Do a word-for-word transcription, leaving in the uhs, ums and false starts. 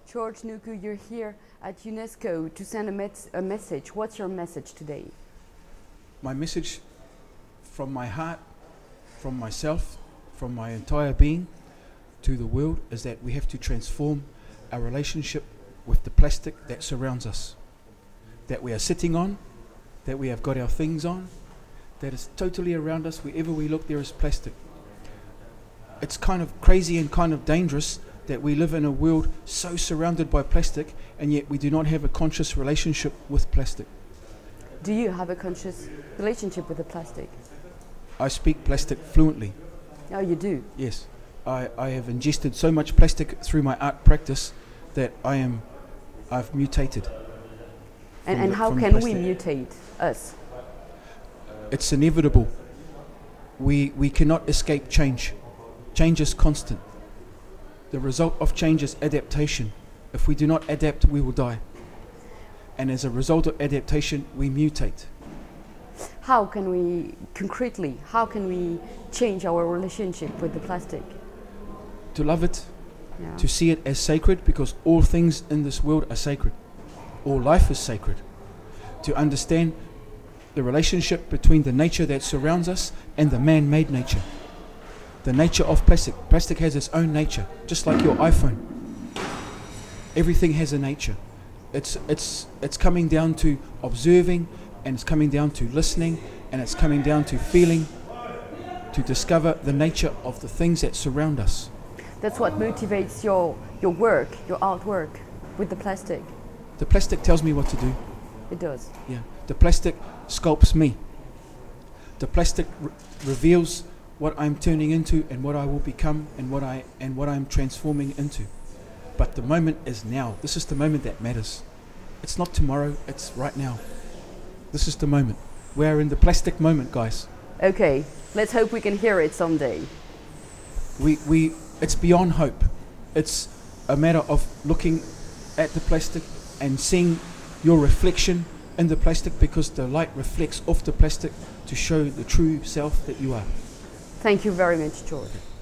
George Nuku, you're here at UNESCO to send a, met a message. What's your message today? My message from my heart, from myself, from my entire being to the world is that we have to transform our relationship with the plastic that surrounds us, that we are sitting on, that we have got our things on, that is totally around us. Wherever we look, there is plastic. It's kind of crazy and kind of dangerous that we live in a world so surrounded by plastic, and yet we do not have a conscious relationship with plastic. Do you have a conscious relationship with the plastic? I speak plastic fluently. Oh, you do? Yes. I, I have ingested so much plastic through my art practice that I am, I've mutated. And, and the, how can we mutate, us? It's inevitable. We, we cannot escape change. Change is constant. The result of change is adaptation. If we do not adapt, we will die. And as a result of adaptation, we mutate. How can we, concretely, how can we change our relationship with the plastic? To love it, yeah. To see it as sacred, because all things in this world are sacred. All life is sacred. To understand the relationship between the nature that surrounds us and the man-made nature. The nature of plastic. Plastic has its own nature, just like your iPhone. Everything has a nature. It's, it's, it's coming down to observing, and it's coming down to listening, and it's coming down to feeling, to discover the nature of the things that surround us. That's what motivates your, your work, your artwork, with the plastic. The plastic tells me what to do. It does. Yeah. The plastic sculpts me. The plastic re reveals what I'm turning into and what I will become and what I and what I'm transforming into. But the moment is now. This is the moment that matters. It's not tomorrow, it's right now. This is the moment. We're in the plastic moment, guys. Okay, let's hope we can hear it someday. We we it's beyond hope. It's a matter of looking at the plastic and seeing your reflection in the plastic, because the light reflects off the plastic to show the true self that you are. Thank you very much, George.